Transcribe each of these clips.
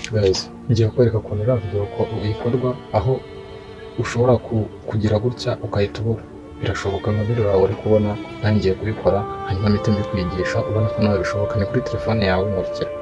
guys, ngiye kwereka ukuntu iriya video ikorwa, aho ushobora kugira gutya ukahita ubura. Birashoboka nka video yawe uri kubona, nanjye ngiye kubikora hanyuma mpite mbikwigisha ubona ko nawe bishoboka. Ni kuri telefone yawe nkurikira.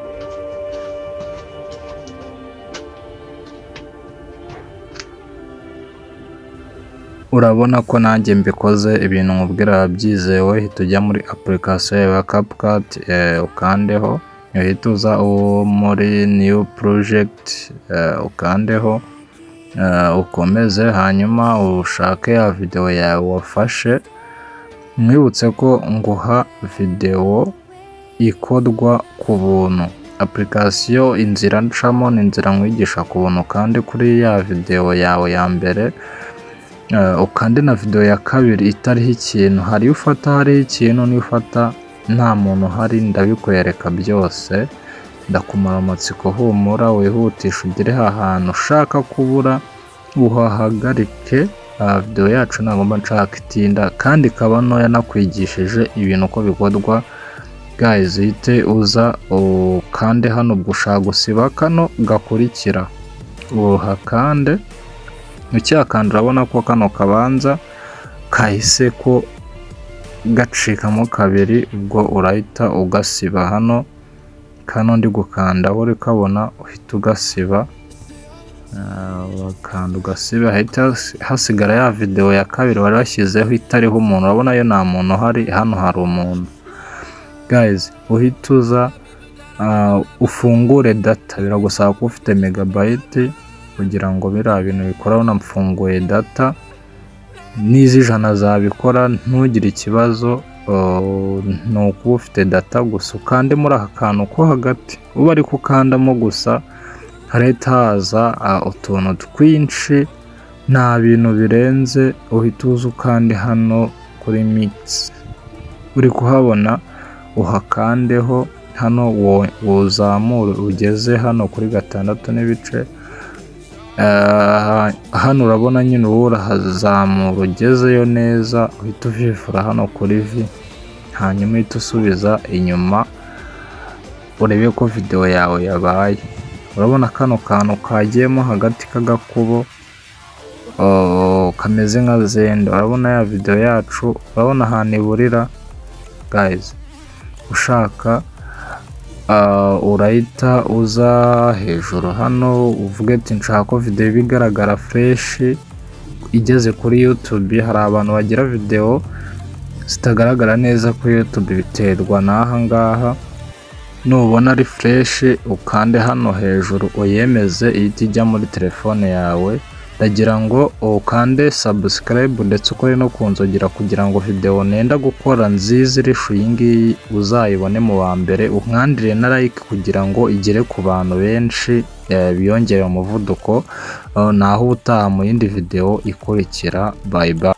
Urabona ko nanjye mbikoze ibintu nkubwira byizewe. Hita ujya muri application ya CapCut, ukandeho, uhita uza muri new project, ukandeho, ukomeze, hanyuma ushake ya video yawe wafashe. Mwibutse ko nguha video ikorwa ku buntu. Application inzira ncamo ni inzira nkwigisha ku buntu, kandi kuri ya video yawe ya mbere ukande na video ya kabiri itariho ikintu. Hari ufata hari ikintu, ni ufata nta muntu hari, ndabikwereka byose. Ndakumara amatsiko, humura wihutisha ugere ahantu ushaka kubura uhahagarike. Video yacu nagomba nshaka itinda kandi ikaba ntoya, nakwigishije ibintu uko bikorwa. Guys, hite uza ukande hano gushaka gusiba kano gakurikira, uhakande. Ucyakanda urabona ko kano kabanza kahise ko gacikamo kabiri, ubwo urahita ugasiba hano. Kano ndi gukanda uri kabona, uhita ugasiba, wakanda ugasiba, hahita hasigara ya video ya kabiri wari washyizeho itariho umuntu. Urabona yo nta muntu hari, hano hari umuntu. Guys, uhita uza ufungure data. Biragusaba ko ufite megabyte kugira ngo biriya bintu bikora. Unamfunguye data n'izijana zabikora, ntugire ikibazo. Nuko ufite data gusa ukande muri aka kantu ko hagati, uba ari kukandamo gusa harahita haza utuntu twinshi, nta bintu birenze. Uhita uza ukande hano kuri mix, uri kuhabona, uhakandeho hano, wuzamure ugeze hano kuri 6 n'ibice. Hano urabona nyine ubu urahazamura ugezeyo neza, uhita uvivura hano kuri V, hanyuma uhita usubiza inyuma urebe ko video yawe yabaye. Urabona kano kantu kagiyemo hagati k'agakubo kameze nka zenda. Urabona ya video yacu, urabona ahantu iburira. Guys, ushaka urahita uza hejuru hano uvuge ati nshaka ko video bigaragara fresh igeze kuri YouTube. Hari abantu bagira video zitagaragara neza kuri YouTube, biterwa n'aha ngaha. Nubona ari fresh ukande hano hejuru uyemeze, ihita ijya muri telefone yawe. Ndagira ngo ukande subscribe ndetse ukore no kunzogera kugira ngo video nenda gukora nziza irishu yingiyi uzayibone mu wa mbere. Unkandire na like kugira ngo igere ku bantu benshi, biyongere umuvuduko. Naho utaha mu yindi video ikurikira. Bye bye.